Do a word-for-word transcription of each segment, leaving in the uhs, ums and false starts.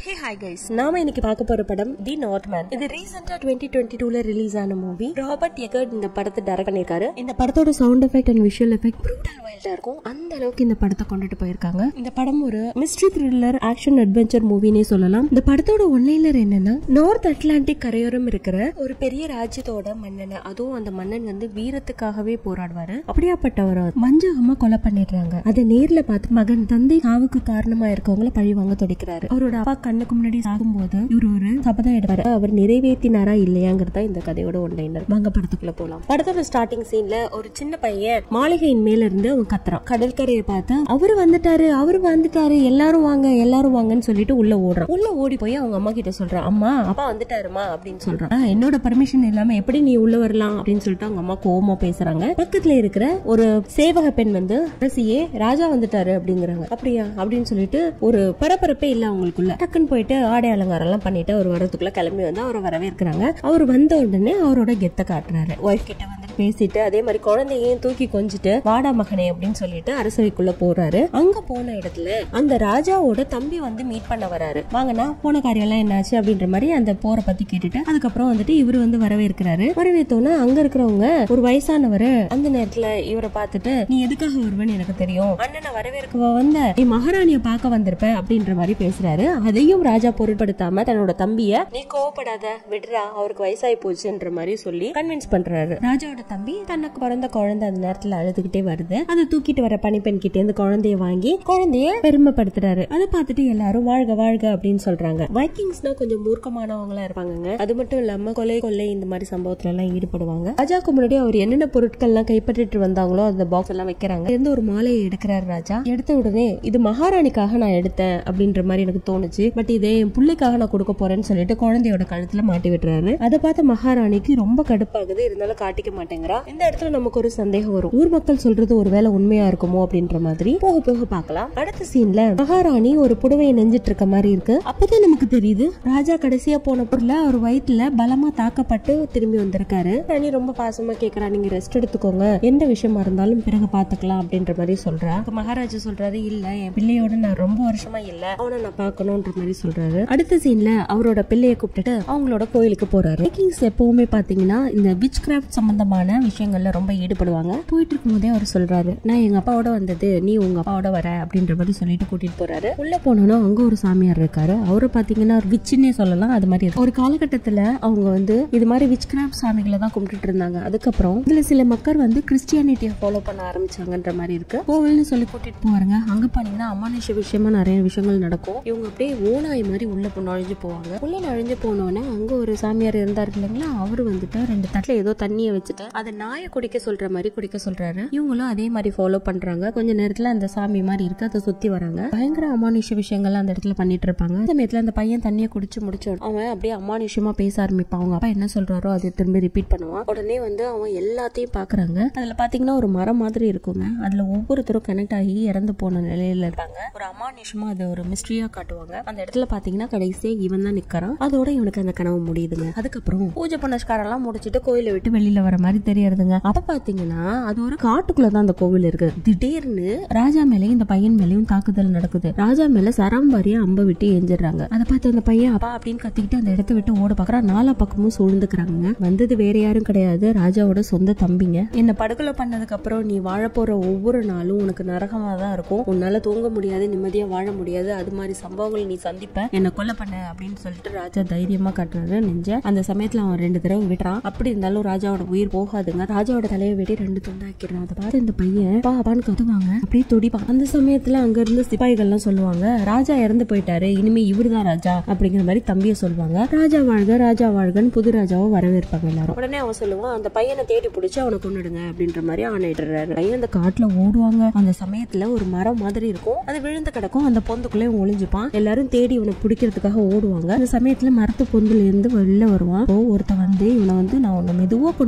Hey hi guys, நாம இன்னைக்கு பார்க்க போற படம் தி நார்த்மேன். இது ரீசெண்டா twenty twenty-two ல ரிலீஸ் ஆன மூவி. ராபர்ட் எகர்ட் இந்த படத்தை டைரக்ட் பண்ணிருக்காரு. இந்த படத்தோட sound effect and visual effect brutal வைல்டா இருக்கும். அந்த அளவுக்கு இந்த படத்தை கொண்டுட்டு போயிருக்காங்க. இந்த படம் ஒரு மிஸ்ட்ரி த்ரில்லர் ஆக்ஷன் அட்வென்ச்சர் மூவினே சொல்லலாம். இந்த படத்தோட ஒன்லைனர் என்னன்னா, நார்த் அட்லாண்டிக் கரையோரம் இருக்கிற ஒரு பெரிய ராஜ்யத்தோட மன்னன், அதுவும் அந்த மன்னன் வந்து வீரத்துக்காகவே போராடுவாரு. அப்படியாப்பட்டவர் வஞ்சகமா கொலை பண்ணிடுறாங்க. அதை நேர்ல பார்த்து மகன் தந்தை சாவுக்கு காரணமா இருக்கவங்கள பழி வாங்க துடிக்கிறாரு. அவரோட அப்பா கண்ணுக்கு முன்னாடி சாகும்போது இவர் ஒரு சபதம் எடுப்பாரு. அவர் நிறைவேற்றினாரா இல்லையாங்கிறதா இந்த கதையோட ஒன்லைனர். வாங்க படத்துக்குள்ள போலாம். படத்தோட ஸ்டார்டிங் சீன்ல ஒரு சின்ன பையன் மாளிகையின் மேல இருந்து அவன் கத்துறான். கடற்கரையை பார்த்து அவரு வந்துட்டாரு அவரு வந்துட்டாரு எல்லாரும் வாங்க எல்லாரும் வாங்கன்னு சொல்லிட்டு உள்ள ஓடுறான். உள்ள ஓடி போய் அவங்க அம்மா கிட்ட சொல்றான், அம்மா அப்பா வந்துட்டாருமா அப்படின்னு சொல்றான். என்னோட பர்மிஷன் இல்லாம எப்படி நீ உள்ள வரலாம் அப்படின்னு சொல்லிட்டு அவங்க அம்மா கோவமா பேசுறாங்க. பக்கத்துல இருக்கிற ஒரு சேவக பெண் வந்து அரசியே ராஜா வந்துட்டாரு அப்படிங்கிறாங்க. அப்படியா அப்படின்னு சொல்லிட்டு ஒரு பரபரப்பே இல்ல அவங்களுக்குள்ள. டக்குன்னு போயிட்டு ஆடை அலங்காரம் எல்லாம் பண்ணிட்டு அவர் வரதுக்குள்ள கிளம்பி வந்து அவரை வரவேற்கிறாங்க. அவர் வந்த உடனே அவரோட கெத்த காட்டுறாரு. ஒய்ஃப் கிட்ட வந்து பேசிட்டு அதே மாதிரி குழந்தையும் தூக்கி கொஞ்சிட்டு வாடா மகனே அப்படின்னு சொல்லிட்டு அரசவைக்குள்ள போறாரு. அங்க போன இடத்துல அந்த ராஜாவோட தம்பி வந்து மீட் பண்ண வராரு. வாங்கண்ணா போன காரியம் எல்லாம் என்னாச்சு அப்படின்ற மாதிரி அந்த போரை பத்தி கேட்டுட்டு அதுக்கப்புறம் வந்துட்டு இவரு வந்து வரவேற்கிறாரு. வரவேற்றோன்னா அங்க இருக்கிறவங்க ஒரு வயசானவரு அந்த நேரத்துல இவரை பார்த்துட்டு, நீ எதுக்காக வருவன்னு எனக்கு தெரியும், அண்ணனை வரவேற்கவா வந்த, நீ மகாராணிய பார்க்க வந்திருப்ப அப்படின்ற மாதிரி பேசுறாரு. அதையும் ராஜா பொருட்படுத்தாம தன்னோட தம்பிய, நீ கோவப்படாத விடுறா அவருக்கு வயசாகி போச்சுன்ற மாதிரி சொல்லி கன்வின்ஸ் பண்றாரு. ராஜாவோட தம்பி தனக்கு பிறந்த குழந்தை அந்த நேரத்துல அழுதுகிட்டே வருது. அதை தூக்கிட்டு வர பணிப்பெண் கிட்ட இருந்து குழந்தைய வாங்கி குழந்தைய பெருமைப்படுத்துறாரு. அதை பார்த்துட்டு எல்லாரும் வாழ்க வாழ்க அப்படின்னு சொல்றாங்க. வைக்கிங்ஸ்னா கொஞ்சம் மூர்க்கமானவங்களா இருப்பாங்க. அது மட்டும் இல்லாம கொலை கொள்ளை இந்த மாதிரி சம்பவத்துல எல்லாம் ஈடுபடுவாங்க. ராஜாக்கு முன்னாடி அவர் என்னென்ன பொருட்கள் எல்லாம் கைப்பற்றிட்டு வந்தாங்களோ அந்த பாக்ஸ் எல்லாம் வைக்கிறாங்க. இருந்து ஒரு மாலையை எடுக்கிறாரு ராஜா. எடுத்த உடனே இது மகாராணிக்காக நான் எடுத்தேன் அப்படின்ற மாதிரி எனக்கு தோணுச்சு, பட் இதே என் பிள்ளைக்காக நான் கொடுக்க போறேன்னு சொல்லிட்டு குழந்தையோட கழுத்துல மாட்டி விட்டுறாரு. அதை பார்த்த மகாராணிக்கு ரொம்ப கடுப்பாகுது. இருந்தாலும் காட்டிக்க மாட்டேங்கிறா. இந்த இடத்துல நமக்கு ஒரு சந்தேகம் வரும், ஊர் மக்கள் சொல்றது ஒருவேளை உண்மையா இருக்குமோ அப்படின்ற மாதிரி. போக போக பார்க்கலாம். அடுத்த சீன்ல மகாராணி ஒரு புடவையை நெஞ்சிட்டு இருக்க மாதிரி இருக்கு. அப்பதான் நமக்கு தெரியுது ராஜா கடைசியா போன பொருள அவர் வயிற்றுல பலமா தாக்கப்பட்டு திரும்பி வந்திருக்காரு. ராணி ரொம்ப பாசமா கேக்குறா, நீங்க ரெஸ்ட் எடுத்துக்கோங்க, எந்த விஷயமா இருந்தாலும் பிறகு பாத்துக்கலாம் அப்படின்ற மாதிரி சொல்றா. மகாராஜா சொல்றாரு, இல்ல என் பிள்ளையோட நான் ரொம்ப வருஷமா இல்ல, அவனை நான் பாக்கணும்ன்ற மாதிரி சொல்றாரு. அடுத்த சீன்ல அவரோட பிள்ளைய கூப்பிட்டுட்டு அவங்களோட கோயிலுக்கு போறாரு. வைக்கிங்ஸ் எப்பவுமே பாத்தீங்கன்னா இந்த விச் கிராஃப்ட் சம்பந்தமான விஷயங்கள்ல ரொம்ப ஈடுபடுவாங்க. போயிட்டு இருக்கும் போதே அவர் சொல்றாரு, நான் எங்க அப்பாவோட வந்தது, நீ உங்க அப்பாவோட வர அப்படின்ற மாதிரி சொல்லிட்டு கூட்டிட்டு போறாரு. உள்ள போனோம்னா அங்க ஒரு சாமியார் இருக்காரு. அவரை பாத்தீங்கன்னா ஒரு விச்சுன்னே சொல்லலாம். அது மாதிரி ஒரு காலகட்டத்துல அவங்க வந்து இது மாதிரி விச் கிராஃப்ட் சாமிகளை தான் கும்பிட்டு இருந்தாங்க. அதுக்கப்புறம் இதுல சில மக்கள் வந்து கிறிஸ்டியானிட்டியை ஃபாலோ பண்ண ஆரம்பிச்சாங்கன்ற மாதிரி இருக்கு. கோவில்னு சொல்லி கூட்டிட்டு போவாங்க. அங்க பாத்தீங்கன்னா அமானுஷ விஷயமா நிறைய விஷயங்கள் நடக்கும். இவங்க அப்படியே ஓனாய் மாதிரி உள்ள நுழைஞ்சு போவாங்க. உள்ள நுழைஞ்சு போனோன்னா அங்க ஒரு சாமியார் இருந்தாரு இல்லைங்களா, அவரு வந்துட்டு ரெண்டு தட்டுல ஏதோ தண்ணியை வச்சுட்டு அதை நாயை குடிக்க சொல்ற மாதிரி குடிக்க சொல்றாரு. இவங்களும் அதே மாதிரி ஃபாலோ பண்றாங்க. கொஞ்ச நேரத்துல அந்த சாமி மாதிரி இருக்கு, அதை சுத்தி வராங்க. பயங்கர அமானுஷ விஷயங்கள்லாம் அந்த இடத்துல பண்ணிட்டு இருப்பாங்க. அந்த சமயத்துல அந்த பையன் தண்ணியை குடிச்சு முடிச்ச அவன் அப்படியே அமானுஷமா பேச ஆரம்பிப்பான். அவங்க அப்பா என்ன சொல்றாரோ அதை திரும்பி ரிப்பீட் பண்ணுவான். உடனே வந்து அவன் எல்லாத்தையும் பாக்குறாங்க. அதுல பாத்தீங்கன்னா ஒரு மரம் மாதிரி இருக்குங்க. அதுல ஒவ்வொருத்தரும் கனெக்ட் ஆகி இறந்து போன நிலையில இருப்பாங்க. ஒரு அமானுஷமா அது ஒரு மிஸ்ட்ரியா காட்டுவாங்க. அந்த இடத்துல பாத்தீங்கன்னா கடைசியா இவன் தான் நிக்கிறான். அதோட இவனுக்கு அந்த கனவு முடியுதுங்க. அதுக்கப்புறம் பூஜை புனஸ்காரம் எல்லாம் முடிச்சுட்டு கோயிலை விட்டு வெளியில வர மாதிரி தெரியறதுங்க. அப்ப பாத்தீங்கன்னா அது ஒரு காட்டுக்குள்ளதான் அந்த கோவில் இருக்கு. திடீர்னு ராஜா மேலயும் இந்த பையன் மேலயும் தாக்குதல் நடக்குது. ராஜா மேல சரம்பாரியா அம்ப விட்டு எஞ்சிடுறாங்க. அதை பார்த்து அந்த பையன் அப்பா அப்படின்னு கத்திக்கிட்டு அந்த இடத்த விட்டு ஓட பாக்குறான். நாலா பக்கமும் சூழ்ந்துக்கிறாங்க. வந்தது வேற யாரும் கிடையாது, ராஜாவோட சொந்த தம்பிங்க. என்ன படுகொலை பண்ணதுக்கு அப்புறம் நீ வாழ போற ஒவ்வொரு நாளும் உனக்கு நரகமா தான் இருக்கும். உன்னால தூங்க முடியாது, நிம்மதியா வாழ முடியாது, அது மாதிரி சம்பவங்கள் நீ சந்திப்ப, என்ன கொலை பண்ண அப்படின்னு சொல்லிட்டு ராஜா தைரியமா காட்டுறாரு நெஞ்ச. அந்த சமயத்துல அவன் ரெண்டு தடவை விடுறான். அப்படி இருந்தாலும் ராஜாவோட உயிர் போகாதுங்க. ராஜாவோட தலையை வெட்டி ரெண்டு துண்டாக்கிறான். அதை பார்த்து இந்த பையன் பாப்பான்னு கத்துவாங்க, அப்படியே துடிப்பான். அந்த சமயத்துல அங்க இருந்து சிப்பாய்கள் எல்லாம் சொல்லுவாங்க, ராஜா இறந்து போயிட்டாரு, இனிமே இவருதான் ராஜா அப்படிங்கிற மாதிரி தம்பிய சொல்லுவாங்க. ராஜா வாழ்க ராஜா வாழ்கன்னு புது ராஜாவை வரவேற்பாங்க எல்லாரும். உடனே அவன் சொல்லுவான், அந்த பையனை தேடி பிடிச்சு அவனை கொண்டுடுங்க அப்படின்ற மாதிரி ஆணையிடுறாரு. பையன் அந்த காட்டுல ஓடுவாங்க. அந்த சமயத்துல ஒரு மரம் மாதிரி இருக்கும், அது விழுந்து கிடக்கும். அந்த பொந்துக்குள்ளே ஒளிஞ்சுப்பான். எல்லாரும் தேடி இவனை பிடிக்கிறதுக்காக ஓடுவாங்க. அந்த சமயத்துல மரத்து பொந்துல இருந்து வெளில வருவான். ஒருத்த வந்து இவனை வந்து நான் உன்னை மெதுவா கொண்டுடுறேன்,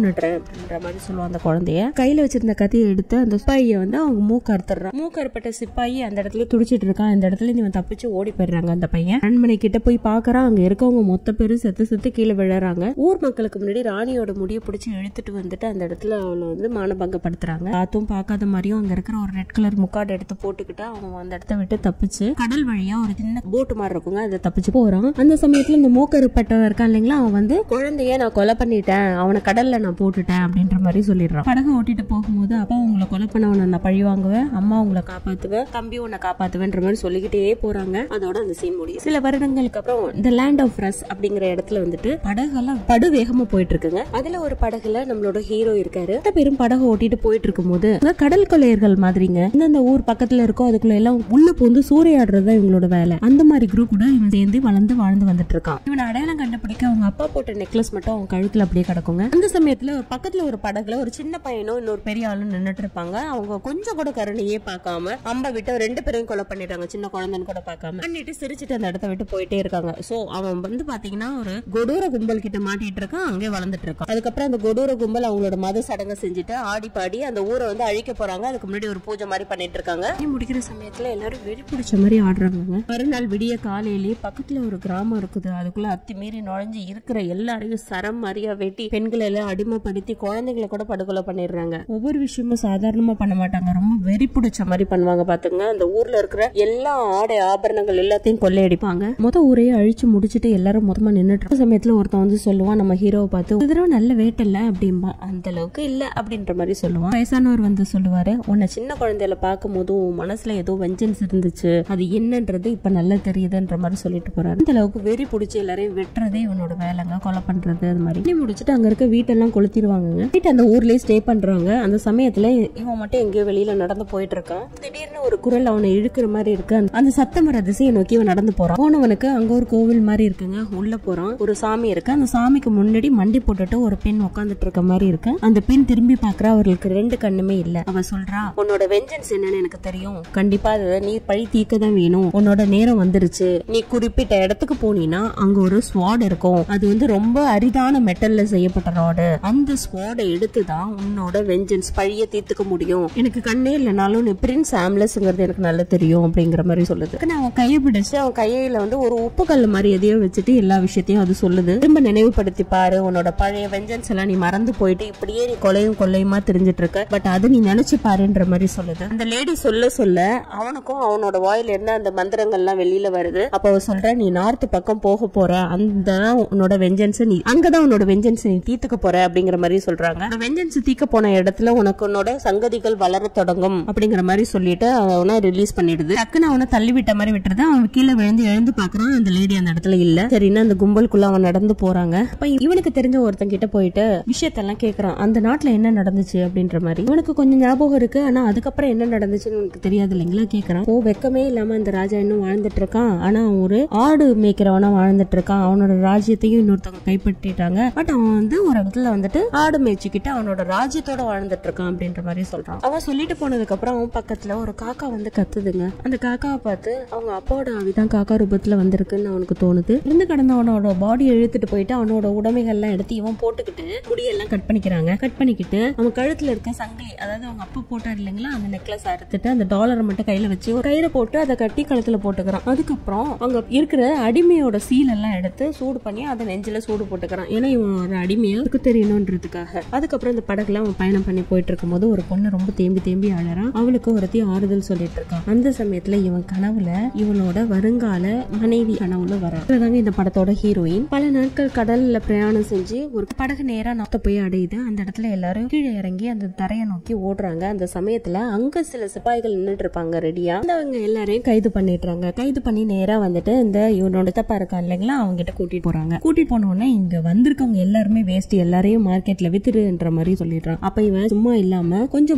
அப்படின்ற மாதிரி சொல்லுவான் அந்த குழந்தைய. கையில வச்சிருந்த கத்தியை எடுத்து அந்த சிப்பாயை வந்து அவங்க மூக்கு அறுத்துறான். மூக்கு அறுப்பட்ட சிப்பாயி அந்த இடத்துல துடிச்சிட்டு இருக்கான். அந்த இடத்துல இவன் தப்பிச்சு ஓடி போயிடுறாங்க. அந்த பையன் அரண்மனை கிட்ட போய் பாக்குறான். அங்க இருக்கவங்க மொத்த பேரும் செத்து செத்து கீழே விழறாங்க. ஊர் மக்களுக்கு முன்னாடி ராணியோட முடிய பிடிச்சி இழுத்துட்டு வந்துட்டு அந்த இடத்துல அவனை வந்து மானபங்கப்படுத்துறாங்க. பார்த்தும் பார்க்காத மாதிரியும் அங்க இருக்கிற ஒரு ரெட் கலர் முக்காடு எடுத்து போட்டுக்கிட்டு அவன் அந்த இடத்த விட்டு தப்பிச்சு கடல் வழியா ஒரு சின்ன போட்டு மாதிரி இருக்குங்க, அதை தப்பிச்சு போறான். அந்த சமயத்துல இந்த மூக்கறுப்பட்டவன் இருக்கான் இல்லைங்களா, அவன் வந்து குழந்தைய நான் கொலை பண்ணிட்டேன், அவனை கடல்ல நான் போட்டுட்டேன் அப்படின்ற மாதிரி சொல்லிடுறான். படகு ஓட்டிட்டு போகும்போது அப்பா உங்களை கொலை பண்ணவனை நான் பழி வாங்குவேன், அம்மா உங்களை காப்பாத்துவேன், தம்பி உன்னை காப்பாத்துவேன்ற மாதிரி சொல்லிக்கிட்டே போறாங்க. அதோட அந்த சீன் முடியும். சில வருடங்களுக்கு அப்புறம் இந்த லேண்ட் ஆஃப் ரஸ் அப்படிங்கிற இடத்துல வந்துட்டு படகுலாம் படு வேகமா போயிட்டு இருக்குங்க. அதுல ஒரு படகுல நம்மளோட ஹீரோ இருக்காரு. பெரும் படகு ஓட்டிட்டு போயிட்டு இருக்கும் போது கடல் கொள்ளையர்கள் மாதிரிங்க இந்த ஊர் பக்கத்துல இருக்கோ அதுக்குள்ள எல்லாம் உள்ள போந்து சூறையாடுறதா இவங்களோட வேலை. அந்த மாதிரி குரூப் கூட இவன் சேர்ந்து வளர்ந்து வாழ்ந்து வந்துட்டு இருக்கான். இவன் அடையாளம் கண்டுபிடிக்க அவங்க அப்பா போட்ட நெக்லஸ் மட்டும் அவங்க கழுத்துல அப்படியே கிடக்குங்க. அந்த சமயத்துல ஒரு பக்கத்துல ஒரு படகுல ஒரு சின்ன பையனும் இன்னொரு பெரிய ஆளும் நின்னுட்டு இருப்பாங்க. அவங்க கொஞ்சம் கூட கருணையே பார்க்காம அம்ப விட்டு ரெண்டு பேரையும் கொலை பண்ணிடுறாங்க. சின்ன குழந்தைன்னு கூட பார்க்காம பண்ணிட்டு சிரிச்சுட்டு அந்த இடத்த விட்டு போயிட்டே இருக்காங்க. சோ அவன் வந்து பாத்தீங்கன்னா ஒரு கொடூர கும்பல் கிட்ட மாட்டிட்டு இருக்கான், அங்கே வளர்ந்துட்டு இருக்கான். அதுக்கப்புறம் அந்த கொடூர கும்பல் அவங்களோட மத சடங்கை செஞ்சுட்டு ஆடி பாடி அந்த ஊரை வந்து அழிக்க போறாங்க. அதுக்கு முன்னாடி ஒரு பூஜை மாதிரி பண்ணிட்டு இருக்காங்க. முடிக்கிற சமயத்துல எல்லாரும் வெடி பிடிச்ச மாதிரி ஆடுறாங்க. மறுநாள் விடிய காலையிலேயே பக்கத்துல ஒரு கிராமம் இருக்குது. அதுக்குள்ள அத்துமீறி நுழைஞ்சு இருக்கிற எல்லாரையும் சரம் மாதிரியா வெட்டி பெண்களை எல்லாம் அடிமைப்படுத்தி குழந்தைகளை கூட படுகொலை பண்ணிடுறாங்க. ஒவ்வொரு விஷயமும் சாதாரணமா பண்ண மாட்டாங்க, ரொம்ப வெறி பிடிச்ச மாதிரி பண்ணுவாங்க. பாத்துங்க, அந்த ஊர்ல இருக்கிற எல்லா ஆடை ஆபரணங்கள் எல்லாத்தையும் கொள்ளையடிப்பாங்க. மொத ஊரையே அழிச்சு முடிச்சுட்டு எல்லாரும் மொத்தமா நின்னுட்டு சமயத்துல ஒருத்தன் வந்து சொல்லுவான் நம்ம ஹீரோவை பார்த்து, இது நல்ல வேட்டை இல்ல அப்படின்பா. அந்த அளவுக்கு இல்ல அப்படின்ற மாதிரி சொல்லுவான். வயசானவர் வந்து சொல்லுவாரு, உன்னை சின்ன குழந்தையில பார்க்கும் போது மனசுல ஏதோ வெஞ்சன்ஸ் இருந்துச்சு, அது என்னன்றது இப்ப நல்லா தெரியுதுன்ற மாதிரி சொல்லிட்டு போறாரு. அந்த அளவுக்கு வெறி பிடிச்சி எல்லாரையும் வெட்டுறதே இவனோட வேலைங்க, கொலை பண்றது. அது மாதிரி முடிச்சுட்டு அங்க இருக்க வீட்டெல்லாம் கொளுத்திடுவாங்க. வீட்டு அந்த ஊர்லயே ஸ்டே பண்றாங்க. அந்த சமயத்துல இவன் மட்டும் எங்கேயோ வெளியில நடந்து போயிட்டு இருக்கான். திடீர்னு ஒரு குரல் அவனை இழுக்கிற மாதிரி இருக்கு. அந்த சத்தம் வர திசையை நோக்கி இவன் நடந்து போறான். போனவனுக்கு அங்க ஒரு கோவில் மாதிரி இருக்குங்க. உள்ள போறான், ஒரு சாமி இருக்கு. அந்த சாமிக்கு முன்னாடி மண்டி போட்டுட்டு ஒரு பெண் உட்காந்துட்டு இருக்க மாதிரி இருக்கு. அந்த பெண் திரும்பி பாக்குறா, அவர்களுக்கு ரெண்டு கண்ணுமே இல்ல. அவ சொல்றா, உன்னோட வெஞ்சன்ஸ் என்னன்னு எனக்கு தெரியும், கண்டிப்பா நீ பழி தீர்க்க தான் வேணும், உன்னோட நேரம் வந்துருச்சு. நீ குறிப்பிட்ட இடத்துக்கு போனீங்கன்னா அங்க ஒரு ஸ்வாட் இருக்கும். அது வந்து ரொம்ப அரிதான மெட்டல்ல செய்யப்பட்ட ராடு. அந்த ஸ்வாடை எடுத்துதான் உன்னோட வெஞ்சன்ஸ் பழிய தீர்த்துக்க முடியும். எனக்கு கண்ணே இல்லைனாலும் நீ பிரின்ஸ் ஆம்லஸ்ங்கிறது எனக்கு நல்லா தெரியும் அப்படிங்கிற மாதிரி சொல்லுது. அவன் கையை பிடிச்சு அவன் கையில வந்து ஒரு உப்பு கல் மாதிரி எதையோ வச்சுட்டு எல்லா விஷயத்தையும் அது சொல்லுது. திரும்ப நினைவுபடுத்தி பாரு, உன்னோட பழைய வெஞ்சன்ஸ் எல்லாம் நீ மறந்து போயிட்டு இப்படியே நீ கொலையும் கொள்ளையுமா தெரிஞ்சிட்டு இருக்க, பட் அது நீ நினைச்சு பாருன்ற மாதிரி சொல்லுது. அந்த லேடி சொல்ல சொல்ல அவனுக்கும் அவனோட வாயில இருந்து அந்த மந்திரங்கள் எல்லாம் வெளியில வருது. அப்ப அவ சொல்ற, நீ நார்த் பக்கம் போக போற, அந்த உன்னோட வெஞ்சன்ஸ் நீ அங்கதான் உன்னோட வெஞ்சன்ஸ் நீ தீத்துக்க போற அப்படிங்கிற மாதிரி சொல்றாங்க. வெஞ்சன்ஸ் தீக்க போன இடத்துல உனக்கு உன்னோட சங்கதிகள் வளர தொடங்கும் அப்படிங்கிற மாதிரி சொல்லிட்டு அவனை ரிலீஸ் பண்ணிடுது. டக்குன்னு அவனை தள்ளி விட்ட மாதிரி விட்டுறது. அவன் கீழே விழுந்து எழுந்து பாக்குறான், அந்த லேடி அந்த இடத்துல இல்ல. சரின்னா அந்த கும்பலுக்குள்ள அவன் நடந்து போறாங்க. அப்ப இவனுக்கு தெரிஞ்ச ஒருத்தன் கிட்ட போயிட்டு விஷயத்தெல்லாம் கேக்குறான், அந்த நாட்டுல என்ன நடந்துச்சு அப்படின்ற மாதிரி. இவனுக்கு கொஞ்சம் ஞாபகம் இருக்கு, ஆனா அதுக்கப்புறம் என்ன நடந்துச்சுன்னு உனக்கு தெரியாது இல்லைங்களா கேக்குறான். ஓ, வெக்கமே இல்லாம அந்த ராஜா இன்னும் வாழ்ந்துட்டு இருக்கான், ஆனா அவன் ஒரு ஆடு மேய்க்கிறவனா வாழ்ந்துட்டு இருக்கான். அவனோட ராஜ்யத்தையும் இன்னொருத்தவங்க கைப்பற்றிட்டாங்க, பட் அவன் வந்து ஒரு இடத்துல வந்துட்டு ஆடு மேய்ச்சிக்கிட்டு அவனோட ராஜ்யத்தோட வாழ்ந்துட்டு இருக்கான் அப்படின்ற மாதிரி சொல்றான். அவன் சொல்லிட்டு போனதுக்கு அப்புறம் அவன் பக்கத்துல ஒரு காக்கா வந்து கத்துதுங்க. அந்த காக்காவை பார்த்து அவங்க அப்பாவோட ஆவிதான் காக்கா ரூபத்துல வந்திருக்குன்னு அவனுக்கு தோணுது. இருந்து கடந்த அவனோட பாடியை இழுத்துட்டு போயிட்டு அவனோட உடைமைகள் எல்லாம் எடுத்து இவன் போட்டுக்கிட்டு முடியெல்லாம் கட் பண்ணிக்கிறாங்க. கட் பண்ணிக்கிட்டு அவன் கழுத்துல இருக்க சங்கிலி, அதாவது அவங்க அப்பா போட்டார் இல்லைங்களா, அந்த நெக்லஸ் அறுத்துட்டு அந்த டாலரை மட்டும் கையில வச்சு ஒரு கயிறை போட்டு அதை கட்டி கழுத்துல போட்டுக்கிறான். அதுக்கப்புறம் அங்க இருக்கிற அடிமையோட சீல் எல்லாம் எடுத்து சூடு பண்ணி அதை நெஞ்சில சூடு போட்டுக்கிறான். ஏன்னா இவன் ஒரு அடிமையா தெரியணும்ன்றதுக்காக. அதுக்கப்புறம் இந்த படகுல அவன் பயணம் பண்ணி போயிட்டு இருக்கும் போது ஒரு பொண்ணு ரொம்ப தேம்பி தேம்பி அழறான். அவளுக்கு ஒருத்தி ஆறுதல் சொல்லிட்டு இருக்கான். அந்த சமயத்துல இவன் கனவுல இவனோட வருங்கால மனைவி கனவுல வராங்க. இந்த படத்தோட ஹீரோயின் பல நாட்கள் கடல்ல பிரயாணம் செஞ்சு ஒரு படகு நேரா நாத்த போய் அடையுது. அந்த இடத்துல எல்லாரும் கீழே இறங்கி அந்த தரையை நோக்கி ஓடுறாங்க. அந்த சமயத்துல அங்க சில சிப்பாய்கள் நின்றுட்டு இருப்பாங்க ரெடியா. அவங்க எல்லாரையும் கைது பண்ணிடுறாங்க. கைது பண்ணி நேரா வந்துட்டு இந்த இவனோட தப்பா இருக்கா இல்லைங்களா, அவங்க கிட்ட கூட்டிட்டு போறாங்க. கூட்டிட்டு போனோடனே இங்க வந்திருக்கவங்க எல்லாருமே வேஸ்ட், எல்லாரையும் மார்க்கெட்ல வித்துடுன்ற மாதிரி சொல்லிடுறான். அப்ப இவன் சும்மா இல்லாம கொஞ்சம்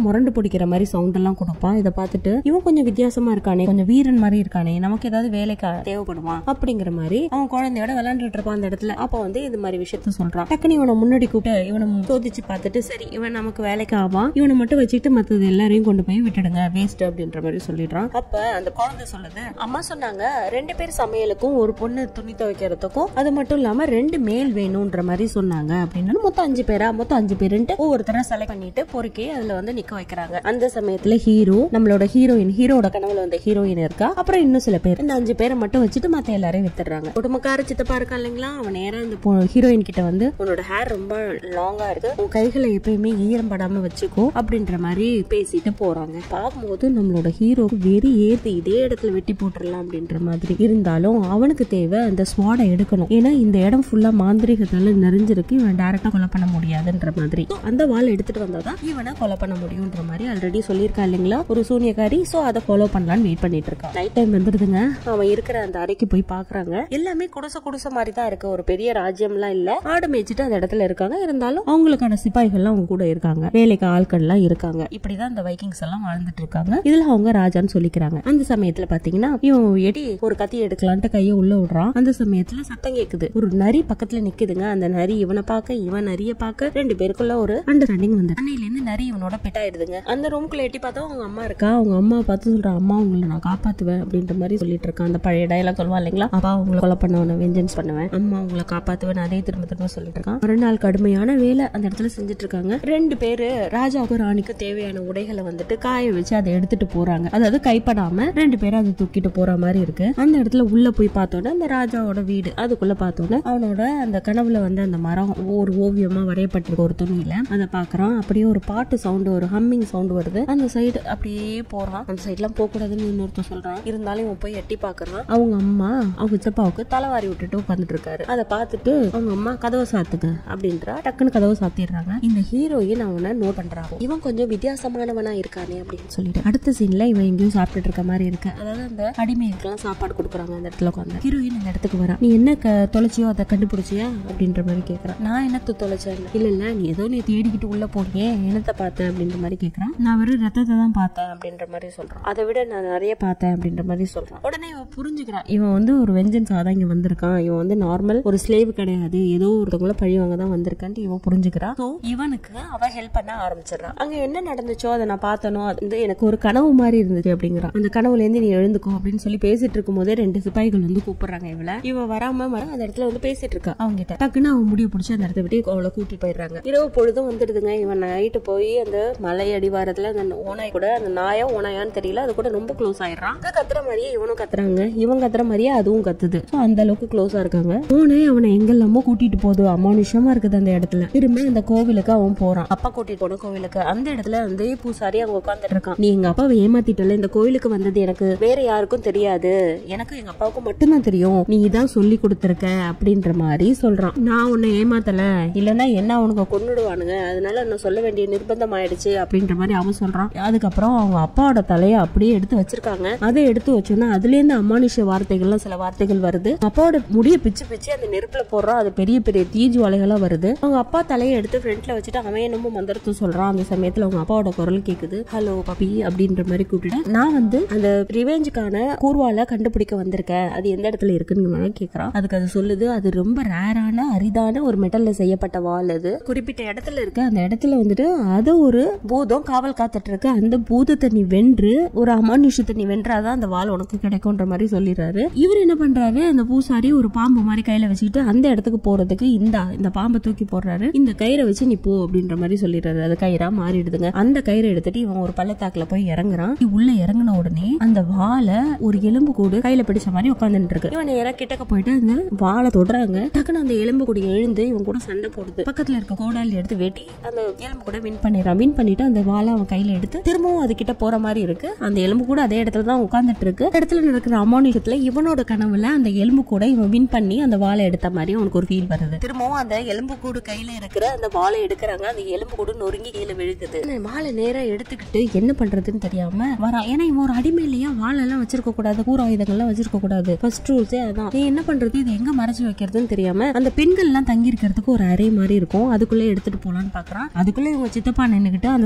முரண்டு பிடிக்கிற மாதிரி சவுண்ட் எல்லாம் கொடுப்பான். இதை பார்த்துட்டு இவன் கொஞ்சம் வித்தியாசமா இருக்கானே, கொஞ்சம் வீரன் மாதிரி இருக்கானே, நமக்கு ஏதாவது வேலைக்கு தேவைப்படுமா அப்படிங்கிற மாதிரி அவன் குழந்தையோட விளையாண்டுட்டு இருப்பான் அந்த இடத்துல. அப்ப வந்து இது மாதிரி விஷயத்த சொல்றான். டக்குனு இவனை முன்னாடி கூப்பிட்டு இவனை சோதிச்சு பார்த்துட்டு, சரி இவன் நமக்கு வேலைக்கு ஆவான், இவனை மட்டும் வச்சுட்டு மத்தது எல்லாரையும் கொண்டு போய் விட்டுடுங்க, வேஸ்ட் அப்படின்ற மாதிரி சொல்லிடுறான். அப்ப அந்த குழந்தை சொல்லுது, அம்மா சொன்னாங்க ரெண்டு பேர் சமையலுக்கும் ஒரு பொண்ணு துணி துவைக்கிறதுக்கும், அது மட்டும் இல்லாம ரெண்டு மேல் வேணும்ன்ற மாதிரி சொன்னாங்க அப்படின்னு. மொத்தம் அஞ்சு பேரா மொத்தம் அஞ்சு பேருன்ட்டு ஒவ்வொருத்தர செலக்ட் பண்ணிட்டு பொறுக்கி அதுல வந்து நிக்க வைக்கிறாங்க. அந்த சமயத்துல ஹீரோ, நம்மளோட ஹீரோயின், ஹீரோட கனவுல வந்த ஹீரோயின் இருக்கா, அப்புறம் இன்னும் சில பேர், இந்த அஞ்சு பேரை மட்டும் வச்சுட்டு மத்த எல்லாரையும் வித்துடுறாங்க. குடும்பக்கார சித்தப்பா இருக்கா இல்லைங்களா, அவன் நேரா இந்த ஹீரோயின் கிட்ட வந்து, உன்னோட ஹேர் ரொம்ப லாங்கா இருக்கு, உன் கைகளை எப்பயுமே ஈரம் படாம வச்சுக்கோ அப்படின்ற மாதிரி பேசிட்டு போறாங்க. பார்க்கும்போது நம்மளோட ஹீரோக்கு வெறி ஏத்து இதே இடத்துல வெட்டி போட்டுடலாம் அப்படின்ற மாதிரி இருந்தாலும் அவனுக்கு தேவை அந்த ஸ்வாடை எடுக்கணும். ஏன்னா இந்த இடம் ஃபுல்லா மாந்திரிகத்தால நிறைஞ்சிருக்கு, இவன் டைரக்டா கொலை பண்ண முடியாதுன்ற மாதிரி. அந்த வாள் எடுத்துட்டு வந்தாதான் இவனை கொலை பண்ண முடியும்ன்ற மாதிரி ஆல்ரெடி சொல்லியிருக்கா இல்லைங்களா ஒரு சூனியக்காரி. சோ அதை ஃபாலோ பண்ணலான்னு வெயிட் பண்ணிட்டு இருக்கான். நைட் டைம் வந்துருதுங்க. அவன் இருக்கிற அந்த அறைக்கு போய் பாக்குறாங்க. எல்லாமே குடிசை குடிசை மாதிரி தான் இருக்கு, ஒரு பெரிய ராஜ்யம் எல்லாம் இல்ல. ஆடு மேய்ச்சிட்டு அந்த இடத்துல இருக்காங்க. இருந்தாலும் அவங்களுக்கான சிப்பாய்கள் எல்லாம் அவங்க கூட இருக்காங்க, வேலைக்கு ஆட்கள் எல்லாம் இருக்காங்க. இப்படிதான் இந்த வைக்கிங்ஸ் எல்லாம் வாழ்ந்துட்டு இருக்காங்க. இதுல அவங்க ராஜான்னு சொல்லிக்கிறாங்க. அந்த சமயத்துல பாத்தீங்கன்னா இவன் எடி ஒரு கத்தி எடுக்கலான்ட்டு கையை உள்ள விடுறான். அந்த சமயத்துல சத்தம் கேக்குது, ஒரு நரி பக்கத்துல நிக்குதுங்க. அந்த நரி இவனை பார்க்க, இவன் நரிய பார்க்க, ரெண்டு பேருக்குள்ள ஒரு அண்டர்ஸ்டாண்டிங் வந்து அன்னையில இருந்து நரி இவனோட பெட்டாயிடுதுங்க. அந்த ரூம்குள்ள எட்டி பார்த்தா அவங்க அம்மா இருக்கா. அவங்க அம்மா பார்த்து சொல்றான், அம்மா உங்களை நான் காப்பாத்துவேன் அப்படின்ற மாதிரி சொல்லிட்டு இருக்கான். அந்த பழைய டயலாக் சொல்லுவா இல்லைங்களா, அப்பா உங்களை கொலை பண்ணவன வெஞ்சன்ஸ் பண்ணுவேன், அம்மா உங்களை காப்பாத்துவேன், அதே திரும்ப திரும்ப சொல்லிட்டு இருக்கான். மறுநாள் கடுமையான வேலை அந்த இடத்துல செஞ்சுட்டு இருக்காங்க. ரெண்டு பேரு ராஜாவுக்கும் ராணிக்கு தேவையான உடைகளை வந்துட்டு காய வச்சு அதை எடுத்துட்டு போறாங்க. அதாவது கைப்படாம ரெண்டு பேரும் அதை தூக்கிட்டு போற மாதிரி இருக்கு. அந்த இடத்துல உள்ள போய் பார்த்தோன்னா அந்த ராஜாவோட வீடு. அதுக்குள்ள பார்த்தோன்னா அவனோட அந்த கனவுல வந்து அந்த மரம் ஒரு ஓவியமா வரையப்பட்டிருக்க ஒரு துணியில அதை பாக்குறான். அப்படியே ஒரு பாட்டு சவுண்ட், ஒரு ஹம்மிங் சவுண்ட் வருது. அந்த சைடு அப்படியே போறான். அந்த சைட்ல போக கூடாதுன்னு இன்னொருத்தர் சொல்றான். இருந்தாலும் இவன் போய் எட்டி பாக்குறான். அவங்க அம்மா அவங்க சிப்பாவுக்கு தலைவாரி விட்டுட்டு உட்காந்துட்டு இருக்காரு. அதை பார்த்துட்டு அவங்க அம்மா கதவை சாத்துங்க அப்படின்றா. டக்குன்னு கதவை சாத்திடுறாங்க. இந்த ஹீரோயின் அவனை நோட் பண்றாங்க. இவன் கொஞ்சம் வித்தியாசமானவனா இருக்கானே அப்படின்னு சொல்லிட்டு அடுத்த சீன்ல இவன் எங்கேயும் சாப்பிட்டுட்டு இருக்க மாதிரி இருக்கு. அதாவது அந்த அடிமைகளுக்கெல்லாம் சாப்பாடு கொடுக்குறாங்க. அந்த இடத்துல உட்காந்து ஹீரோயின் இந்த இடத்துக்கு வரா. நீ என்ன தொலைச்சியோ அதை கண்டுபிடிச்சியா அப்படின்ற மாதிரி கேட்கறான். நான் என்னத்த தொலைச்சேன், இல்ல இல்ல நீ ஏதோ நீ தேடிக்கிட்டு உள்ள போனியே, என்னத்தை பார்த்தேன் அப்படின்ற மாதிரி கேட்கறான். நான் வெறும் ரத்தத்தை தான் பார்த்தேன் அப்படின்ற மாதிரி சொல்றான். அதை விட நான் நிறைய பார்த்தேன் அப்படின்ற மாதிரி சொல்றான். உடனே இவன் புரிஞ்சுக்கிறான், இவன் வந்து ஒரு வெஞ்சன்ஸ் ஆதான் இங்க வந்திருக்கான், இவன் வந்து நார்மல் ஒரு ஸ்லேவ் கிடையாது, ஏதோ ஒருத்தவங்கள பழி வாங்க தான் வந்திருக்கான்ட்டு இவன் புரிஞ்சுக்கிறான். சோ இவனுக்கு அவன் ஹெல்ப் பண்ண ஆரம்பிச்சிடறான். அங்க என்ன நடந்துச்சோ அதை நான் பார்த்தனோ, அது எனக்கு ஒரு கனவு மாதிரி இருந்துச்சு அப்படிங்கிறான். அந்த கனவுல இருந்து நீ எழுந்துக்கோ அப்படின்னு சொல்லி பேசிட்டு இருக்கும் போதே ரெண்டு சிப்பாய்கள் வந்து கூப்பிடுறாங்க இவள. இவ வராம அந்த இடத்துல வந்து பேசிட்டு இருக்கா அவங்க கிட்ட. டக்குன்னு அவன் முடிய பிடிச்சி அந்த இடத்த விட்டு அவளை கூட்டி போயிடுறாங்க. இரவு பொழுதும் வந்துடுதுங்க. இவன் நைட்டு போய் அந்த மலை அடிவாரத்துல அந்த ஓனாய் கூட, அந்த நாயா ஓனாயான்னு தெரியல, அது கூட ரொம்ப க்ளோஸ் ஆயிடுறான். கத்துற மாதிரியே இவனும் கத்துறாங்க, இவன் கத்துற மாதிரியே அதுவும் கத்துது. அந்த அளவுக்கு க்ளோஸா இருக்காங்க. ஓனாய் அவனை எங்கெல்லாமோ கூட்டிட்டு போகுது, அமானுஷமா இருக்குது அந்த இடத்துல. திரும்ப அந்த கோவிலுக்கு அவன் போறான். அப்பா கூட்டிட்டு போன கோவிலுக்கு. அந்த இடத்துல வந்து பூசாரி அவங்க உட்காந்துட்டு இருக்கான். நீ எங்க அப்பாவை ஏமாத்திட்டல, இந்த கோவிலுக்கு வந்தது எனக்கு வேற யாருக்கும் தெரியாது, எனக்கு எங்க அப்பாவுக்கு மட்டும்தான் தெரியும், நீ இதான் சொல்லி கொடுத்திருக்க அப்படின்ற மாதிரி சொல்றான். நான் உன்னை ஏமாத்தல, இல்லன்னா என்ன அவனுக்கு கொன்னுடுவானுங்க, அதனால நான் சொல்ல வேண்டிய நிர்பந்தம் ஆயிடுச்சு அப்படின்ற மாதிரி அவன் சொல்றான். அதுக்கப்புறம் அவங்க அப்பாவோட தலையை அப்படியே எடுத்து வச்சிருக்காங்க. அதை எடுத்து வச்சோன்னா அதுல இருந்து அமானுஷ வார்த்தைகள்லாம் சில வார்த்தைகள் வருது. அப்பாவோட முடிய பிச்சு பிச்சு அந்த நெருப்புல போடுறான். அது பெரிய பெரிய தீஜுவாலைகளா வருது. அவங்க அப்பா தலையை எடுத்து ஃப்ரண்ட்ல வச்சுட்டு அவன் என்னமோ மந்திரத்தை சொல்றான். அந்த சமயத்துல அவங்க அப்பாவோட குரல் கேக்குது. ஹலோ பப்பி அப்படின்ற மாதிரி கூப்பிட்டு, நான் வந்து அந்த ரிவெஞ்சுக்கான கூர்வால கண்டுபிடிக்க வந்திருக்கேன், அது எந்த இடத்துல இருக்குன்னு கேக்குறான். அதுக்கு அது சொல்லுது, அது ரொம்ப ரேரான அரிதான ஒரு மெட்டல்ல செய்யப்பட்ட வால், அது குறிப்பிட்ட இடத்துல இருக்கு, அந்த இடத்துல வந்துட்டு அது ஒரு பூதம் காவல் காத்துட்டு இருக்கு, அந்த பூதத்தை நீ வென்று ஒரு அமானுஷத்தை நீ வென்றாதான் அந்த வால் உனக்கு கிடைக்கும்ன்ற மாதிரி சொல்லிடுறாரு. இவர் என்ன பண்றாரு, அந்த பூசாரி ஒரு பாம்பு மாதிரி கையில வச்சுக்கிட்டு அந்த இடத்துக்கு போறதுக்கு இந்த இந்த பாம்பை தூக்கி போடுறாரு. இந்த கயிறை வச்சு நீ போ அப்படின்ற மாதிரி சொல்லிடுறாரு. அது கயிறா மாறிடுதுங்க. அந்த கயிறை எடுத்துட்டு இவன் ஒரு பள்ளத்தாக்குல போய் இறங்குறான். உள்ள இறங்கின உடனே அந்த வாழை ஒரு எலும்பு கூடு கையில பிடிச்ச மாதிரி உட்காந்துட்டு இருக்கு. இவன் நேரா கிட்டக்க போயிட்டு அந்த வாழை தொடுறாங்க. டக்குன்னு அந்த எலும்பு கூடி எழுந்து இவன் கூட சண்டை போடுது. பக்கத்துல இருக்க கோடாலி எடுத்து வெட்டி அந்த எலும்பு கூட வின் பண்ணிடுறான். வின் பண்ணிட்டு அந்த வாழை அவன் கையில எடுத்து திரும்பவும் அது கிட்ட போற மாதிரி இருக்கு. அந்த எலும்பு கூட அதே இடத்துல தான் உட்காந்துட்டு இருக்கு. இடத்துல நடக்கிற அமானுஷத்துல இவனோட கனவுல அந்த எலும்பு கூட இவன் வின் பண்ணி அந்த வாழை எடுத்த மாதிரி அவனுக்கு ஒரு ஃபீல் வருது. திரும்பவும் அந்த எலும்பு கூடு கையில இருக்கிற அந்த வாழை எடுக்கிறாங்க. அந்த எலும்பு கூடு நொறுங்கி கீழே விழுகுது. வாழை நேரா எடுத்துக்கிட்டு என்ன பண்றதுன்னு தெரியாம வரான். ஏன்னா இவன் ஒரு அடிமை இல்லையா, வாழை எல்லாம் வச்சிருக்க கூடாது, கூர் ஆயுதங்கள் எல்லாம் வச்சிருக்க கூடாது. ஃபர்ஸ்ட் ரூல்ஸே அதான். நீ என்ன பண்றது, இது எங்க மறைச்சு வைக்கிறதுன்னு தெரியாம அந்த பெண்கள் எல்லாம் தங்கி இருக்கிறதுக்கு ஒரு அறை மாதிரி இருக்கும், அதுக்குள்ள எடுத்துட்டு போலான்னு பாக்குறான். அதுக்குள்ள இவங்க சித்தப்பா நின்னுகிட்டு அந்த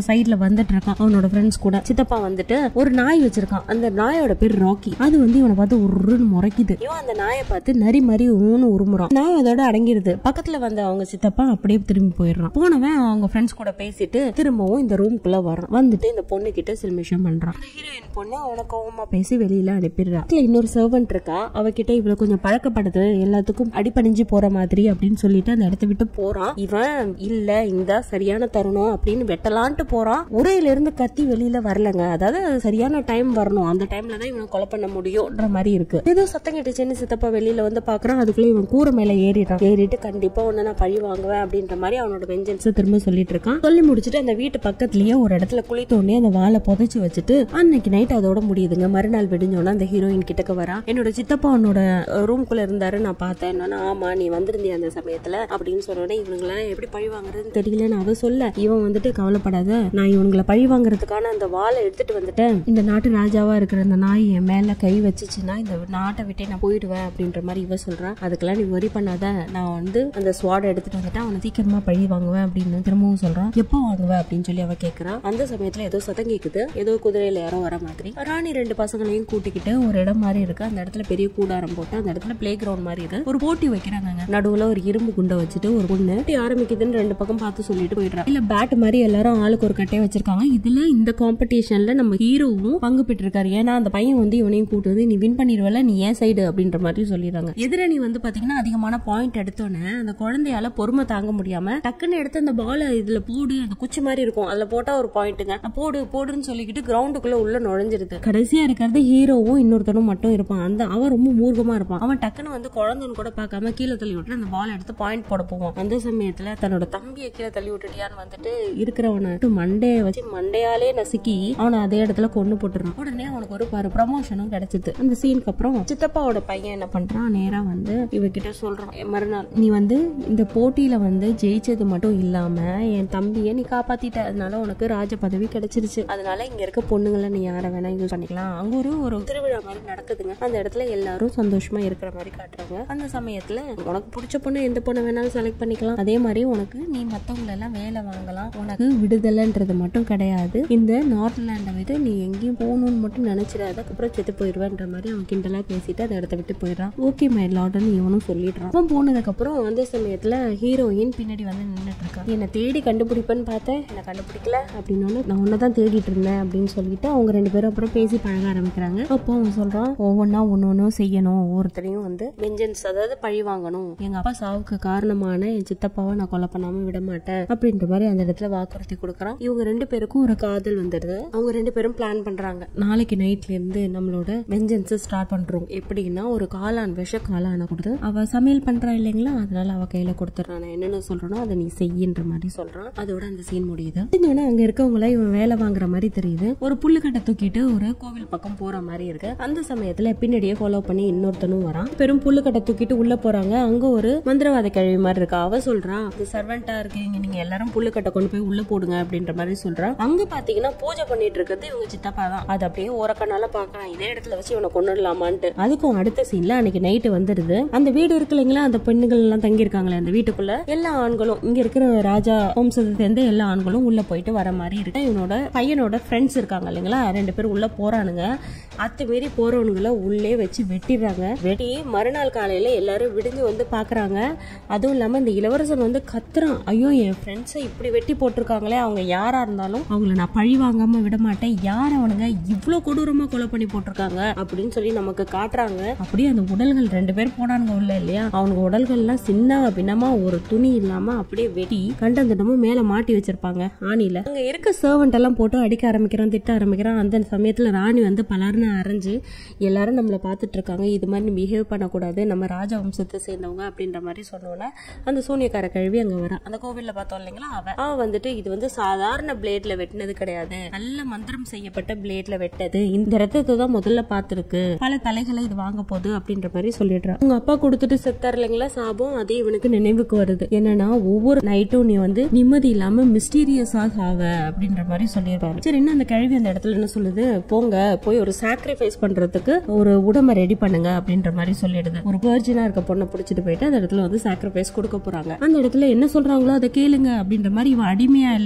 சைட்ல வந்துட்டு இருக்கான் அவனோட ஃப்ரெண்ட்ஸ் கூட. சித்தப்பா வந்துட்டு ஒரு நாய் வச்சிருக்கான். அந்த நாயோட பேர் ராக்கி. அது வந்து இவனை பார்த்து உருன்னு முறைக்குது. இவன் அந்த நாயை பார்த்து நரி மாதிரி ஊன்னு உருமுறான். நாய் அதோட அடங்கிடுது. பக்கத்துல வந்து அவங்க சித்தப்பா அப்படியே திரும்பி போயிடுறான். போனவன் அவங்க ஃப்ரெண்ட்ஸ் கூட பேசிட்டு திரும்பவும் இந்த ரூம்குள்ள வரான். வந்துட்டு இந்த பொண்ணு கிட்ட சில்மிஷம் பண்றான். ஹீரோயின் பொண்ணு அவனை கோவமா பேசி வெளியில அனுப்பிடுறா. இன்னொரு சர்வன்ட் இருக்கா, அவகிட்ட இவ்வளவு கொஞ்சம் பழக்கப்படுது, எல்லாத்துக்கும் அடிபணிஞ்சு போற மாதிரி அப்படின்னு சொல்லிட்டு அந்த இடத்த விட்டு போறான். இவன் இல்ல இந்த சரியான தருணம் அப்படின்னு வெட்டலான்ட்டு போறான். உரையில இருந்து கத்தி வெளியில வரலங்க. அதாவது சரியான டைம் வரணும், அந்த டைம்ல தான் இவனை கொலை பண்ண முடியும்ன்ற மாதிரி இருக்கு. ஏதோ சத்தம் கேட்டுச்சுன்னு சித்தப்பா வெளியில வந்து பாக்குறான். அதுக்குள்ள இவன் கூரை மேல ஏறிட்டான். ஏறிட்டு கண்டிப்பா ஒன்னு நான் பழி வாங்குவேன் அப்படின்ற மாதிரி அவனோட வெஞ்சன்ஸ் திரும்ப சொல்லிட்டு இருக்கான். சொல்லி முடிச்சுட்டு அந்த வீட்டு பக்கத்துலயே ஒரு இடத்துல குழி தோண்டி அந்த வாழை புதைச்சு வச்சுட்டு அன்னைக்கு நைட் அதோட முடியுதுங்க. மறுநாள் விடிஞ்சோன்னா அந்த ஹீரோயின் கிட்டக்க வரா. என்னோட சித்தப்பா அவனோட ரூம்குள்ள இருந்தாரு, நான் பார்த்தேன். ஆமா நீ வந்திருந்திய அந்த சமயத்துல அப்படின்னு சொன்னோட இவங்களை எப்படி பழி வாங்குறதுன்னு தெரியலன்னு அவ சொல்ல, இவன் வந்துட்டு கவலைப்படாத, நான் இவங்களை பழி வாங்குறதுக்கான அந்த வாழை எடுத்துட்டு வந்துட்டேன். இந்த நாட்டு ராஜாவா இருக்கிற அந்த நாய் என் மேல கை வச்சுச்சுன்னா இந்த நாட்டை விட்டே நான் போயிடுவேன் அப்படின்ற மாதிரி இவ சொல்றான். அதுக்கெல்லாம் நீ வரி பண்ணாத, நான் வந்து அந்த ஸ்வாட் எடுத்துட்டு வந்துட்டேன், அவனை சீக்கிரமா பழி வாங்குவேன் அப்படின்னு திரும்பவும் சொல்றான். எப்போ வாங்குவேன் அப்படின்னு சொல்லி அவ கேட்கறான். அந்த சமயத்துல ஏதோ சத்தம் கேக்குது, ஏதோ குதிரையில யாரோ வர மாதிரி. ராணி ரெண்டு பசங்களையும் கூட்டிக்கிட்டு ஒரு இடம் மாதிரி இருக்கு. அந்த இடத்துல பெரிய கூடாரம் போட்டு அந்த இடத்துல பிளே கிரவுண்ட் மாதிரி இருக்கு. ஒரு போட்டி வைக்கிறாங்க. நடுவுல ஒரு இரும்பு குண்டை வச்சுட்டு ஒரு பொண்ணு ஆரம்பிக்குதுன்னு ரெண்டு பக்கம் பார்த்து சொல்லிட்டு போயிடுறாங்க. இல்ல பேட் மாதிரி எல்லாரும் ஆளுக்கு ஒரு கட்டையை வச்சிருக்காங்க. இதுல இந்த காம்படிஷன்ல நம்ம ஹீரோவும் பங்கு பெற்றிருக்காரு. ஏன்னா அந்த பையன் வந்து இவனையும் கூட்டு வந்து நீ வின் பண்ணிடுவல, நீ ஏன் சைடு அப்படின்ற மாதிரி சொல்லிடுறாங்க. எதிரணி வந்து பாத்தீங்கன்னா அதிகமான பாயிண்ட் எடுத்தோன்னே அந்த குழந்தையால பொறுமை தாங்க முடியாம டக்குன்னு எடுத்து அந்த பால இதுல போடு, அந்த குச்சி மாதிரி இருக்கும் அதுல போட்டா ஒரு பாயிண்ட்டுங்க, போடு போடுன்னு சொல்லிக்கிட்டு கிரவுண்டுக்குள்ள உள்ள நுழைஞ்சிருது. கடைசியா இருக்கிறது ஹீரோவும் இன்னொருத்தனும் மட்டும் இருப்பான். அந்த அவன் ரொம்ப மூர்க்கமா இருப்பான். அவன் டக்குன்னு வந்து குழந்தைன்னு கூட பார்க்காம கீழே தள்ளி விட்டு அந்த பால் எடுத்து பாயிண்ட் போட போவான். அந்த சமயத்துல தன்னோட தம்பியை கீழே தள்ளி விட்டுட்டியான்னு வந்துட்டு இருக்கிறவனை மண்டைய வச்சு மண்டையாலே நசுக்கி அவனை அதே இடத்துல கொண்டு போட்டுறான். உடனே அவனுக்கு ஒரு பாரு ப்ரமோஷனும் கிடைச்சது. அந்த சீனுக்கு அப்புறம் சித்தப்பாவோட பையன் என்ன பண்றான், நேரா வந்து இவகிட்ட சொல்றான், மறுநாள் நீ வந்து இந்த போட்டியில வந்து ஜெயிச்சது மட்டும் இல்லாம என் தம்பியை நீ காப்பாத்திட்ட, அதனால உனக்கு ராஜ பதவி கிடைச்சிருச்சு. அதனால இங்க இருக்க பொண்ணுங்களை நீ யார வேணா யூஸ் பண்ணிக்கலாம். அங்க ஒரு ஒரு திருவிழா மாதிரி நடக்குதுங்க. அந்த இடத்துல எல்லாரும் சந்தோஷமா இருக்கிற மாதிரி காட்டுறாங்க. அந்த சமயத்துல உனக்கு பிடிச்ச பொண்ணு எந்த பொண்ணு வேணாலும் செலக்ட் பண்ணிக்கலாம். அதே மாதிரி உனக்கு நீ மத்தவங்கள எல்லாம் வேலை வாங்கலாம். உனக்கு விடுதலைன்றது மட்டும் கிடையாது. இந்த நார்த்லாண்டை விட்டு நீ எங்கேயும் போகணும்னு மட்டும் நினைச்சிடாத, அதுக்கப்புறம் செத்து போயிடுவேன்ற மாதிரி அவன் கிண்டலா பேசிட்டு அந்த இடத்த விட்டு போயிடுறான். ஓகே மை லார்ட்னு இவனும் சொல்லிடுறான். அவன் போனதுக்கு அப்புறம் அந்த சமயத்துல ஹீரோயின் பின்னாடி வந்து நின்றுட்டு இருக்கா. என்னை தேடி கண்டுபிடிப்பேன்னு பார்த்தேன், என்ன கண்டுபிடிக்கல அப்படின்னு நான் உன்னதான் தேடிட்டு இருந்தேன் அப்படின்னு சொல்லிட்டு அவங்க ரெண்டு பேரும் அப்புறம் பேசி பழக ஆரம்பிக்கிறாங்க. அப்போ அவன் சொல்றான், ஒவ்வொன்னா ஒன்னு ஒன்னும் செய்யணும், ஒவ்வொருத்தரையும் வந்து வெஞ்சன்ஸ் அதாவது பழி வாங்கணும், எங்க அப்பா சாவுக்கு காரணமான என் சித்தப்பாவை நான் கொலை பண்ணாம விட மாட்டேன் அப்படின்ற மாதிரி அந்த இடத்துல வாக்குறுதி கொடுக்கறான். இவங்க ரெண்டு பேருக்கும் ஒரு காதல் வந்துடுது. அவங்க ரெண்டு பேரும் பிளான் பண்றாங்க, நாளைக்கு நைட்ல இருந்து நம்மளோட வெஞ்சன்ஸ் ஸ்டார்ட் பண்றோம். எப்படின்னா ஒரு காளான் விஷ காளான கொடுத்து அவ சமையல் பண்றா இல்லைங்களா, அதனால அவ கையில கொடுத்துறான். நான் என்னென்ன சொல்றேனோ அதை நீ செய்யின்ற மாதிரி சொல்றான். அதோட அந்த சீன் முடியுது. அங்க இருக்கவங்கள இவன் வேலை வாங்குற மாதிரி தெரியுது. ஒரு புல்லுக்கட்டை தூக்கிட்டு ஒரு கோவில் பக்கம் போற மாதிரி இருக்கு. அந்த சமயத்துல பின்னாடியே ஃபாலோ பண்ணி இன்னொருத்தனும் வரான். பெரும் புல்லுக்கட்டை தூக்கிட்டு உள்ள போறாங்க. அங்க ஒரு மந்திரவாத கிழவி மாதிரி இருக்கா. அவ சொல்றா, இது சர்வெண்டா இருக்கீங்க, நீங்க எல்லாரும் புல்லுக்கட்டை கொண்டு போய் உள்ள போடுங்க அப்படின்ற மாதிரி சொல்றா. அங்க பாத்தீங்கன்னா பூஜை பண்ணிட்டு இருக்கிறது இவங்க சித்தப்பா தான். அது அப்படியே ஓரக்கனால பாக்கலாம், இதே இடத்துல வச்சு இவனை கொண்டுடலாமான்ட்டு. அதுக்கும் அடுத்த சீன்ல அன்னைக்கு நைட்டு வந்துருது. அந்த வீடு இருக்கு இல்லைங்களா, அந்த பெண்ணுகள் எல்லாம் தங்கி இருக்காங்களே அந்த வீட்டுக்குள்ள, எல்லா ஆண்களும் இங்க இருக்கிற ராஜா வம்சத்தை சேர்ந்த எல்லா ஆண்களும் உள்ள போயிட்டு வர மாதிரி இருக்கு. இவனோட பையனோட ஃப்ரெண்ட்ஸ் இருக்காங்க இல்லைங்களா, ரெண்டு பேரும் உள்ள போறானுங்க. அத்துமீறி போறவனுங்களை உள்ளே வச்சு வெட்டிடுறாங்க. வெட்டி மறுநாள் காலையில எல்லாரும் விடிஞ்சு வந்து பாக்குறாங்க. அதுவும் இல்லாம இந்த இளவரசன் வந்து கத்துறான், ஐயோ என் ஃப்ரெண்ட்ஸை இப்படி வெட்டி போட்டிருக்காங்களே, அவங்க யாரா இருந்தாலும் அவங்களை நான் பழி வாங்காம விட மாட்டேன், யார் அவனுங்க இவ்வளவு கொடூரமா கொலை பண்ணி போட்டிருக்காங்க அப்படின்னு சொல்லி நமக்கு காட்டுறாங்க. அப்படியே அந்த உடல்கள் ரெண்டு பேர் போனானுங்க உள்ள இல்லையா, அவங்க உடல்கள் எல்லாம் சின்ன பின்னமா ஒரு துணி இல்லாம அப்படியே வெட்டி கண்டந்தனமும் மேல மாட்டி வச்சிருப்பாங்க ஆணில. அங்க இருக்க சர்வெண்ட் எல்லாம் போட்டு அடிக்க ஆரம்பிக்கிறான், திட்ட ஆரம்பிக்கிறான். அந்த சமயத்துல ராணி வந்து பலர்னு அரைஞ்சு எல்லாரும் நம்மள பாத்துட்டு இருக்காங்க, இது மாதிரி பிஹேவ் பண்ணக்கூடாது, நம்ம ராஜ வம்சத்தை சேர்ந்தவங்க அப்படின்ற மாதிரி சொன்னோன்னா அந்த சூனியக்கார கழுவி அங்க வரா. அந்த கோவில்ல பார்த்தோம் இல்லைங்களா, அவ அவ வந்துட்டு இது வந்து சாதாரண பிளேட்ல வெட்டினது கிடையாது, நல்ல மந்திரம் செய்யப்பட்ட பிளேட்ல வெட்டது, இந்த ரத்தத்தை தான் முதல்ல பாத்துருக்கு, பல தலைகளை இது வாங்க போகுது அப்படின்ற மாதிரி சொல்லிடுறான். உங்க அப்பா கொடுத்துட்டு செத்தார் இல்லைங்களா சாபம், அதே இவனுக்கு நினைவுக்கு வருது. என்னன்னா ஒவ்வொரு நைட்டும் நீ வந்து நிம்மதி இல்லாம மிஸ்டீரியஸா சாவ அப்படின்ற மாதிரி சொல்லிடுறாரு. சரி, என்ன அந்த கழுவி அந்த இடத்துல என்ன சொல்லுது, போங்க போய் ஒரு சாக்ரிஃபைஸ் பண்றதுக்கு ஒரு உடம்பை ரெடி பண்ணுங்க அப்படின்ற மாதிரி சொல்லிடுது. ஒரு வெர்ஜினா இருக்க பொண்ணை பிடிச்சிட்டு போயிட்டு அந்த இடத்துல வந்து சாக்ரிஃபைஸ் கொடுக்க போறாங்க. அந்த இடத்துல என்ன சொல்றாங்களோ அதை கேளுங்க அப்படின்ற மாதிரி இவன் அடிமையா இல்ல இல்லைங்களா,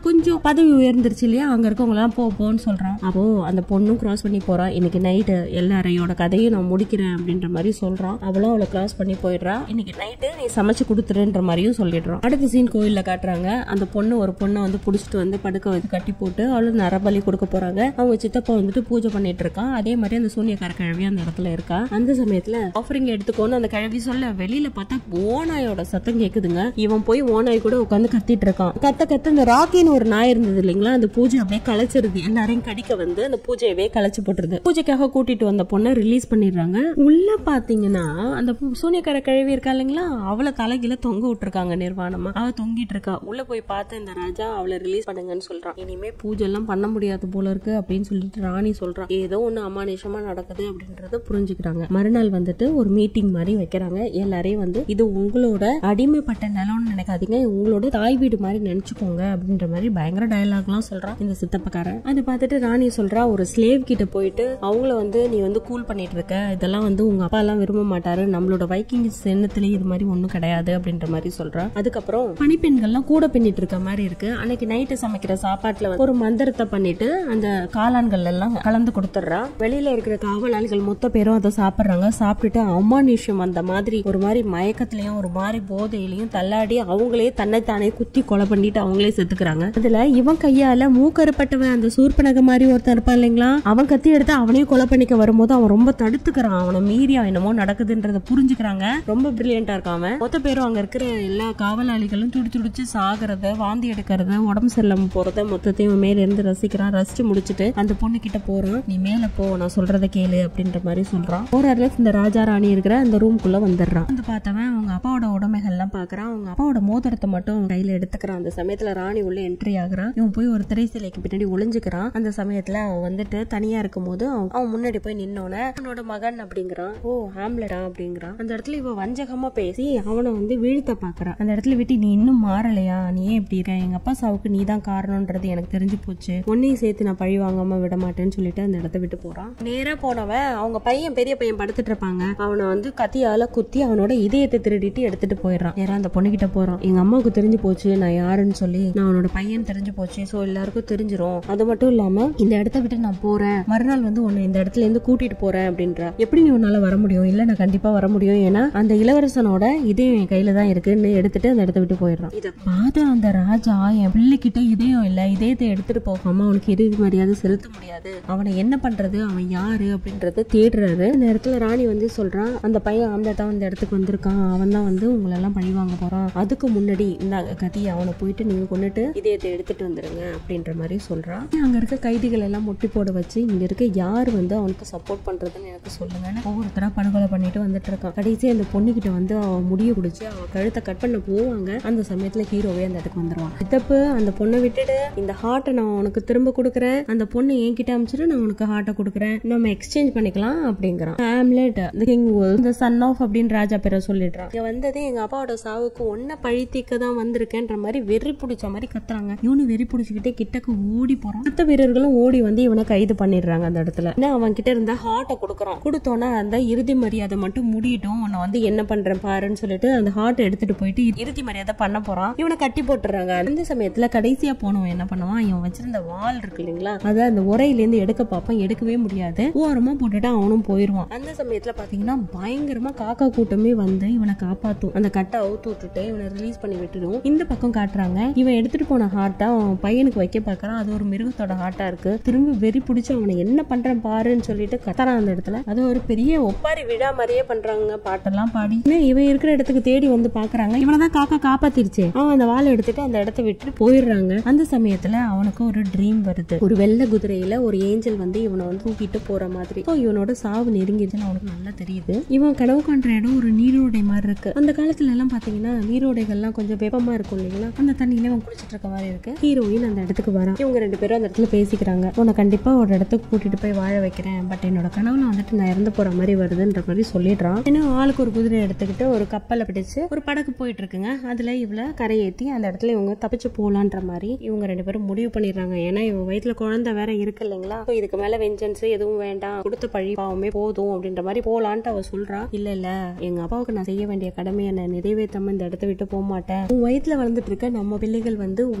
கொஞ்சம் பதவி உயர்ந்துருச்சு இல்லையா, அங்க இருக்கவங்க எல்லாம் போ போன்னு சொல்றான். அப்போ அந்த பொண்ணும் கிராஸ் பண்ணி போறான். இன்னைக்கு நைட்டு எல்லாரையோட கதையும் நான் முடிக்கிறேன் அப்படின்ற மாதிரி சொல்றான். அவளும் அவளை கிராஸ் பண்ணி போயிடுறா. இன்னைக்கு நைட்டு நீ சமைச்சு கொடுத்துருன்ற மாதிரியும் சொல்லிடுறான். அடுத்த சீன் கோயில்ல காட்டுறாங்க. அந்த பொண்ணு ஒரு பொண்ணை வந்து புடிச்சிட்டு வந்து படுக்க வச்சு கட்டி போட்டு அவளும் நரபலி கொடுக்க போறாங்க. அவங்க சித்தப்பா வந்துட்டு பூஜை பண்ணிட்டு இருக்கான். அதே மாதிரி அந்த சூனியக்கார கிழவி அந்த இடத்துல இருக்கா. அந்த சமயத்துல ஆஃபரிங் எடுத்துக்கோன்னு அந்த கிழவி சொல்ல வெளியில பார்த்தா ஓநாயோட சத்தம் கேக்குதுங்க. இவன் போய் ஓநாய் கூட உட்காந்து கத்திட்டு இருக்கான். கத்த கத்த அந்த ராக்கின்னு ஒரு நாய் இருந்தது இல்லைங்களா, அந்த பூஜை அப்படியே கலைச்சிருது. எல்லாரையும் கடிக்க வந்து அந்த பூஜையவே கலைச்சு போட்டுருது. பூஜைக்காக கூட்டிட்டு வந்த பொண்ணை ரிலீஸ் பண்ணிடுறாங்க. உள்ள பாத்தீங்கன்னா அந்த சூனியக்கார கிழவி இருக்கா இல்லைங்களா, அவளை தலைகீழ தொங்க விட்டுருக்காங்க நிர்வாணமா. அவ தொங்கிட்டு இருக்கா. உள்ள போய் பார்த்த இந்த ராஜா அவளை ரிலீஸ் பண்ணுங்கன்னு சொல்றான். இனிமே பூஜை எல்லாம் பண்ண முடியாது போல இருக்கு அப்படின்னு சொல்லிட்டு ராணி சொல்றான். ஏதோ ஒண்ணு அமானுஷமா நடக்குது அப்படின்றத புரிஞ்சுக்கிறாங்க. மறுநாள் வந்துட்டு ஒரு மீட்டிங் மாதிரி வைக்கிறாங்க. எல்லாரையும் வந்து இது உங்களோட அடிமைப்பட்ட நிலம்னு நினைக்காதீங்க, உங்களோட தாய் வீடு மாதிரி நினைச்சுக்கோங்க அப்படின்ற மாதிரி பயங்கர டயலாக் எல்லாம் சொல்றான் இந்த சித்தப்பக்காரன். அது பார்த்துட்டு ராணி சொல்றா, ஒரு ஸ்லேவ் கிட்ட போயிட்டு அவங்கள வந்து நீ வந்து கூல் பண்ணிட்டு இருக்க, இதெல்லாம் வந்து உங்க அப்பா எல்லாம் விரும்ப மாட்டாரு, நம்மளோட வைக்கிங் எண்ணத்திலேயே இது மாதிரி ஒண்ணும் கிடையாது அப்படின்ற மாதிரி சொல்றா. அதுக்கப்புறம் பணிப்பெண்கள்லாம் கூட பின்னிட்டு இருக்க மாதிரி இருக்கு. அன்னைக்கு நைட்டு சமைக்கிற சாப்பாட்டுல ஒரு மந்திரத்தை பண்ணிட்டு அந்த காளான்கள் எல்லாம் கலந்து கொடுத்துடுறா. வெளியில இருக்கிற காவலாளிகள் மொத்த பேரும் அதை சாப்பிடுறாங்க. சாப்பிட்டுட்டு அமானுஷ்யம் அந்த மாதிரி ஒரு மாதிரி மயக்கத்திலயும் ஒரு மாதிரி போதையிலையும் தள்ளாடி அவங்களே தன்னைத்தானே குத்தி கொலை பண்ணிட்டு அவங்களே செத்துக்கிறாங்க. அதுல இவன் கையால மூக்கறுப்பட்டவன் அந்த சூர்பனக மாதிரி ஒருத்தன் இருப்பான் இல்லைங்களா, அவன் கத்தி எடுத்து அவனையும் கொலை பண்ணிக்க வரும்போது அவன் ரொம்ப தடுத்துக்கிறான். அவனை மீறி என்னமோ நடக்குதுன்றத புரிஞ்சுக்கிறாங்க. ரொம்ப பிரில்லியண்டா இருக்கான் அவன். மொத்த பேரும் அங்க இருக்கிற எல்லா காவலாளிகளும் துடி துடிச்சு சாகிறத, வாந்தி எடுக்கிறத, உடம்பு சரியில்லாம போறத மொத்தத்தையும் மேல இருந்து ரசிக்கிறான். ரசிச்சு முடிச்சுட்டு அந்த பொண்ணு கிட்ட போறான். நீ மேல போ, நான் சொல்றத கேளு அப்படின்ற மாதிரி சொல்றான். போறாருல இந்த ராஜா ராணி இருக்கிற அந்த ரூம்குள்ள வந்துடுறான். வந்து பார்த்தவன் அவங்க அப்பாவோட உடைமைகள் எல்லாம் பாக்குறான். அவங்க அப்பாவோட மோதிரத்தை மட்டும் கையில எடுத்துக்கிறான். அந்த சமயத்துல ராணி உள்ள என்ட்ரி ஆகுறான். இவன் போய் ஒரு திரை சிலைக்கு பின்னாடி ஒளிஞ்சுக்கிறான். அந்த சமயத்துல அவன் வந்துட்டு தனியா இருக்கும் போது அவன் முன்னாடி போய் நின்னோன அவனோட மகன் அப்படிங்கிறான். ஓ ஹாம்லெட்டா அப்படிங்கிறான். அந்த இடத்துல இவ வஞ்சகமா பேசி அவனை வந்து வீழ்த்த பாக்குறான். அந்த இடத்துல விட்டு நீ இன்னும் மாறலையா, நீ ஏன் இப்படி இருக்க, எங்க அப்பா சாவுக்கு நீ தான் காரணம்ன்றது எனக்கு தெரிஞ்சு போச்சு, உன்னையும் சேர்த்து நான் பழி வாங்காம விட மாட்டேன்னு சொல்லிட்டு அந்த இடத்த விட்டு போறான். நேரா போனவன் அவங்க பையன் பெரிய பையன் படுத்துட்டு இருப்பாங்க. அவனை வந்து கத்தியால குத்தி அவனோட இதயத்தை திருடிட்டு எடுத்துட்டு போயிடறான். நேரா அந்த பொண்ணு கிட்ட போறான். எங்க அம்மாவுக்கு தெரிஞ்சு போச்சு நான் யாருன்னு சொல்லி, நான் அவனோட பையன் தெரிஞ்சு போச்சு, சோ எல்லாருக்கும் தெரிஞ்சிரும். அது மட்டும் இல்லாம இந்த இடத்த விட்டு நான் போறேன், மறுநாள் வந்து உன்னை இந்த இடத்துல இருந்து கூட்டிட்டு போறேன் அப்படின்ற. எப்படி நீ உன்னால வர முடியும்? இல்ல நான் கண்டிப்பா வர முடியும், ஏன்னா அந்த இளவரசனோட இதயம் என் கையில தான் இருக்குன்னு எடுத்துட்டு அந்த இடத்த விட்டு போயிடுறான். இத பார்த்து அந்த ராஜா, என் பிள்ளைகிட்ட இதயம் இல்ல, இதயத்தை எடுத்துட்டு போகாம அவனுக்கு இறுதி மரியாதை செலுத்த முடியாது, அவனை என்ன பண்றது, அவன் யாரு அப்படின்றத தேடுறாரு. இந்த இடத்துல ராணி வந்து சொல்றான், அந்த பையன் ஆம்லெட்டா இந்த இடத்துக்கு வந்திருக்கான், அவன் தான் வந்து உங்களை எல்லாம் பழி வாங்க போறான், அதுக்கு முன்னாடி இந்த கத்தியை அவனை போயிட்டு நீங்க கொண்டுட்டு இதயத்தை எடுத்துட்டு வந்துருங்க அப்படின்ற மாதிரி சொல்றான். அங்க இருக்க கைதிகள் எல்லாம் முட்டி போட வச்சு இங்க இருக்க யாரு வந்து அவனுக்கு சப்போர்ட் பண்றதுன்னு எனக்கு சொல்லுங்கன்னு ஒவ்வொருத்தரா படுகொலை பண்ணிட்டு வந்துட்டு இருக்கான். கடைசி அந்த பொண்ணுகிட்ட வந்து அவன் முடிய குடிச்சு அவன் கழுத்தை கட் பண்ண போவாங்க. அந்த சமயத்துல ஹீரோவே அந்த இடத்துக்கு வந்துருவான். சித்தப்பு அந்த பொண்ணை விட்டுட்டு இந்த ஹார்ட்டை நான் உனக்கு திரும்ப கொடுக்குறேன், அந்த பொண்ணு என்கிட்ட அமைச்சிட்டு நான் உனக்கு ஹார்ட்டை கொடுக்குறேன், நம்ம எக்ஸ்சேஞ்ச் பண்ணிக்கலாம் அப்படிங்கிறான். ஹாம்லெட் the son of அப்படின்னு ராஜா பேரை சொல்லிடுறான். இங்க வந்ததே எங்க அப்பாவோட சாவுக்கு ஒன்ன பழி தீக்க தான் வந்திருக்கேன்ற மாதிரி வெறி பிடிச்ச மாதிரி கத்துறாங்க. இவனு வெறி பிடிச்சுக்கிட்டே கிட்டக்கு ஓடி போறான். மத்த வீரர்களும் ஓடி வந்து இவனை கைது பண்ணிடுறாங்க. அந்த இடத்துல அவன் கிட்ட இருந்த ஹார்ட்டை கொடுக்குறான். கொடுத்தோன்னா அந்த இறுதி மரியாதை மட்டும் முடியட்டும், உன்னை வந்து என்ன பண்றேன் பாருன்னு சொல்லிட்டு அந்த ஹார்ட்டை எடுத்துட்டு போயிட்டு இறுதி மரியாதை பண்ண போறான். இவனை கட்டி போட்டுறாங்க. அந்த சமயத்துல கடைசியா போனவன் என்ன பண்ணுவான், இவன் வச்சிருந்த வால் இருக்கு இல்லைங்களா, அதை அந்த உரையில இருந்து எடுக்க பார்ப்பான். எடுக்கவே முடியாது. ஓரமா போட்டுட்டு அவனும் போயிருவான். அந்த சமயத்துல பாத்தீங்கன்னா பயங்கரமா காக்கா கூட்டமே வந்து இவனை காப்பாத்தும். அந்த கட்டை அவுத்து விட்டுட்டு இவனை ரிலீஸ் பண்ணி விட்டுடும். இந்த பக்கம் காட்டுறாங்க, இவன் எடுத்துட்டு போன ஹார்ட்டா அவன் பையனுக்கு வைக்க பாக்குறான். அது ஒரு மிருகத்தோட ஹார்ட்டா இருக்கு. திரும்பி வெறி பிடிச்சு அவனை என்ன பண்றான் பாருன்னு சொல்லிட்டு கத்தறான். அந்த இடத்துல அது ஒரு பெரிய ஒப்பாரி விழா மாதிரியே பண்றாங்க. பாட்டெல்லாம் பாடி இவன் இருக்கிற இடத்துக்கு தேடி வந்து பாக்குறாங்க. இவனதான் காக்கா காப்பாத்திருச்சு. அவன் அந்த வாழை எடுத்துட்டு அந்த இடத்த விட்டு போயிடுறாங்க. அந்த சமயத்துல அவனுக்கு ஒரு ட்ரீம் வருது. ஒரு வெள்ளை குதிரையில ஒரு ஏஞ்சல் வந்து இவனை வந்து தூக்கிட்டு போற மாதிரி. இவனோட சாவு நெருங்கிடுச்சுன்னு அவனுக்கு நல்லா தெரியுது. இவன் கனவு காண்ற இடம் ஒரு நீரோடை மாதிரி இருக்கு. அந்த காலத்துல எல்லாம் பாத்தீங்கன்னா நீரோடைகள்லாம் கொஞ்சம் வெப்பமா இருக்கும் இல்லைங்களா, அந்த தண்ணியில அவன் குளிச்சிட்டு இருக்க மாதிரி இருக்கு. ஹீரோயின் அந்த இடத்துக்கு வரான். இவங்க ரெண்டு பேரும் அந்த இடத்துல பேசிக்கிறாங்க. உன்னை கண்டிப்பா ஒரு இடத்துக்கு கூட்டிட்டு போய் வாழ வைக்கிறேன், பட் என்னோட கனவுல வந்துட்டு நான் இறந்து போற மாதிரி வருதுன்ற மாதிரி சொல்லிடுறான். ஏன்னா ஆளுக்கு ஒரு குதிரை எடுத்துக்கிட்டு ஒரு கப்பலை பிடிச்சு ஒரு படகு போயிட்டு இருக்குங்க. அதுல இவள கரையேற்றி அந்த இடத்துல இவங்க தப்பிச்சு போலான்ற மாதிரி இவங்க ரெண்டு பேரும் முடிவு பண்ணிடுறாங்க. ஏன்னா இவன் வயிற்றுல குழந்தை வேற இருக்கு இல்லைங்களா, இதுக்கு மேல வெஞ்சன்ஸ் எதுவும் வேண்டாம், கொடுத்த பழி பாவமே போதும் அப்படின்ற மாதிரி போலான்ட்டு அவ சொல்றா. இல்ல இல்ல எங்க அப்பாவுக்கு நான் செய்ய வேண்டிய கடமையை நான் நிறைவேற்றாம இந்த இடத்த விட்டு போக மாட்டேன். உன் வயிற்றுல வளர்ந்துட்டு இருக்க நம்ம பிள்ளைகள் வந்து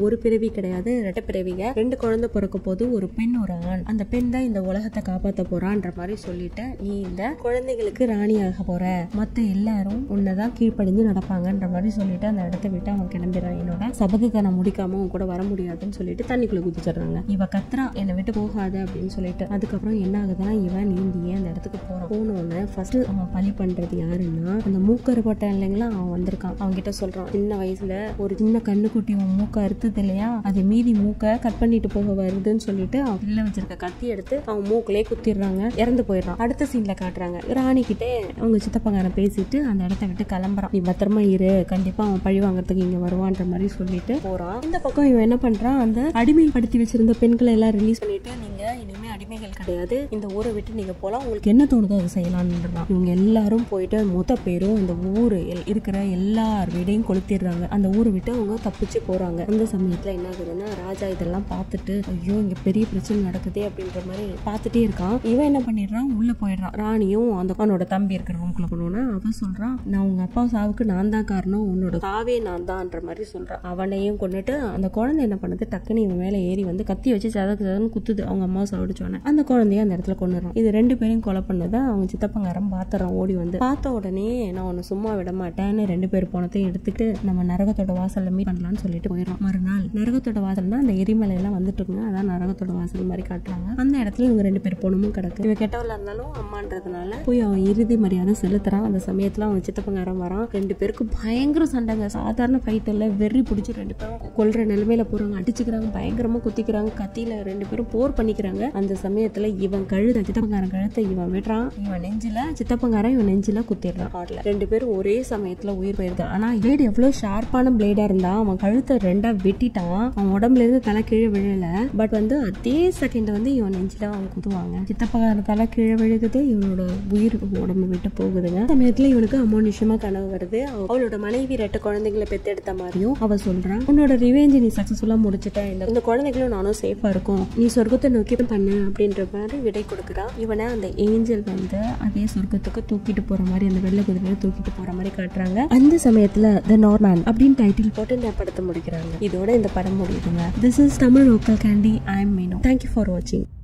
ஒரு பிறவி கிடையாது, ரெட்ட பிறவிங்க. ரெண்டு குழந்தை பிறக்க போது, ஒரு பெண் ஒரு ஆண். அந்த பெண் தான் இந்த உலகத்தை காப்பாத்த போறான்ற மாதிரி சொல்லிட்டு, நீ இந்த குழந்தைகளுக்கு ராணியாக போற, மத்த எல்லாரும் உன்னதான் கீழ்ப்படிஞ்சு நடப்பாங்கன்ற மாதிரி சொல்லிட்டு அந்த இடத்த விட்டு அவன் கிளம்பிடுறான். என்னோட சபதத்தை நான் முடிக்காம உன் கூட வர முடியாதுன்னு சொல்லிட்டு தண்ணிக்குள்ள குதிச்சிடுறாங்க. இவ கத்துறா என்னை விட்டு போகாது அப்படின்னு சொல்லிட்டு. அதுக்கப்புறம் என்ன ஆகுதுன்னா, இவன் நீந்தியே அந்த இடத்துக்கு போறான். போனோன்னு ஃபர்ஸ்ட் அவன் பழி பண்றது யாருன்னா, அந்த மூக்கர் போட்டான் இல்லைங்களா, அவன் வந்திருக்கான். அவங்க கிட்ட சொல்றான், சின்ன வயசுல ஒரு சின்ன கண்ணுக்குட்டி உன் மூக்க அறுத்தது இல்லையா, அது மீதி மூக்க கட் பண்ணிட்டு போக வருதுன்னு சொல்லிட்டு அவன் உள்ள வச்சிருக்க கத்தி எடுத்து அவன் மூக்கிலே குத்திடுறாங்க, இறந்து போயிடுறான். அடுத்த சீன்ல காட்டுறாங்க, ராணி கிட்டே அவங்க சித்தப்பங்காரன் பேசிட்டு அந்த இடத்த விட்டு கிளம்புறான். நீ பத்திரமா இரு, கண்டிப்பா அவன் பழி வாங்கறதுக்கு இங்க வருவான்ற மாதிரி சொல்லிட்டு போறான். இந்த பக்கம் இவன் என்ன பண்றான், அந்த அடிமைப்படுத்தி வச்சிருந்த பெண்களை எல்லாம் ரிலீஸ் பண்ணிட்டு, நீங்க இனிமே அடிமைகள் கிடையாது, இந்த ஊரை விட்டு நீங்க போலாம், உங்களுக்கு என்ன தோணுதோ அதை செய்யலாம்ன்றான். இவங்க எல்லாரும் போயிட்டு மொத்த பேரும் இந்த ஊரு இருக்கிற எல்லார் வீடையும் கொளுத்திடுறாங்க. அந்த ஊரை விட்டு அவங்க தப்பிச்சு போறாங்க. அந்த சமயத்துல என்ன ஆகுதுன்னா, ராஜா இதெல்லாம் பார்த்துட்டு ஐயோ இங்க பெரிய பிரச்சனை நடக்குதே அப்படின்ற மாதிரி பார்த்துட்டே இருக்கான். இவன் என்ன பண்ணிடுறான், உள்ள போயிடுறான். ராணியும் அந்த அவனோட தம்பி இருக்கிற ரூம்குள்ள போனோன்னா அவன் சொல்றான், நான் உங்க அப்பா சாவுக்கு நான் தான் காரணம், உன்னோட சாவே நான் தான்ன்ற மாதிரி சொல்றான். அவனையும் கொண்டுட்டு அந்த குழந்தை என்ன பண்ணுது, டக்குன்னு இவன் மேல ஏறி வந்து கத்தி வச்சு சதக்கு சதன்னு குத்துது. அவங்க அம்மா சாவிடுச்சோன்னு அந்த குழந்தைய அந்த இடத்துல கொண்டுறான். இது ரெண்டு பேரையும் கொலை பண்ணதை அவங்க சித்தப்பங்காரம் பாத்துறான். ஓடி வந்து பார்த்த உடனே, நான் உன்னை சும்மா விட மாட்டேன்னு ரெண்டு பேர் போனதையும் எடுத்துட்டு நம்ம நரகத்தோட வாசல்ல மீட் பண்ணலாம்னு சொல்லிட்டு போயிடும். மறுநாள் நரகத்தோட வாசல் தான் அந்த எரிமலை எல்லாம் வந்துட்டு இருக்குங்க, அதான் நரகத்தோட வாசல் மாதிரி காட்டுறாங்க. அந்த இடத்துல இவங்க ரெண்டு பேர் போனமும் கிடக்கு. இவ கெட்டவள இருந்தாலும் அம்மான்றதுனால போய் அவன் இறுதி மரியாதை செலுத்துறான். அந்த சமயத்துல அவன் சித்தப்பங்காரம் வரான். ரெண்டு பேருக்கும் பயங்கர சண்டைங்க, சாதாரண ஃபைட் இல்ல, வெறி பிடிச்சி ரெண்டு பேரும் கொல்ற நிலைமையில போறாங்க, அடிச்சுக்கிறாங்க, பயங்கரமா குத்திக்கிறாங்க, கத்தியில ரெண்டு பேரும் போர் பண்ணிக்கிறாங்க. அந்த சமயத்துல இவன் கழுத சித்தப்பங்காரன் கழுத்தை இவன் விடுறான், இவன் நெஞ்சில சித்தப்பங்காரன் இவன் நெஞ்சில குத்திடுறான். ஹார்ட்ல ரெண்டு பேரும் ஒரே சமயத்துல உயிர் போயிருது. ஆனா பிளேடு எவ்வளவு ஷார்ப்பான பிளேடா இருந்தா அவன் கழுத்தை ரெண்டா வெட்டிட்டான். அவன் உடம்புல இருந்து தலை கீழே விழல. பட் வந்து அதே செகண்ட் வந்து இவன் நெஞ்சில அவன் குத்துவாங்க. சித்தப்பங்காரன் தலை கீழே விழுகுது, இவனோட உயிர் உடம்பு விட்டு போகுதுங்க. சமயத்துல இவனுக்கு அமோனிஷமா கனவு வருது. அவளோட மனைவி ரெட்ட குழந்தைகளை பெத்தெடுத்த மாதிரியும் அவ சொல்றான், உன்னோட ரிவெஞ்ச் நீ சக்சஸ்ஃபுல்லா முடிச்சுட்ட, இந்த குழந்தைகளும் நானும் சேஃபா இருக்கும், நீ சொர்க்கத்தை நோக்கி பண்ணு அப்படின்ற மாதிரி விடை கொடுக்குறான். இவனை அந்த ஏஞ்சல் வந்து அதே சொர்க்கத்துக்கு தூக்கிட்டு போற மாதிரி, அந்த வெள்ளை குதிரையில தூக்கிட்டு போற மாதிரி காட்டுறாங்க. அந்த சமயத்துல தி நார்த்மேன் அப்படின்னு டைட்டில் போட்டு இந்த படத்தை முடிக்கிறாங்க. இதோட இந்த படம் முடியுதுங்க. This is Tamil local candy. I am Meenu. Thank you for வாட்சிங்.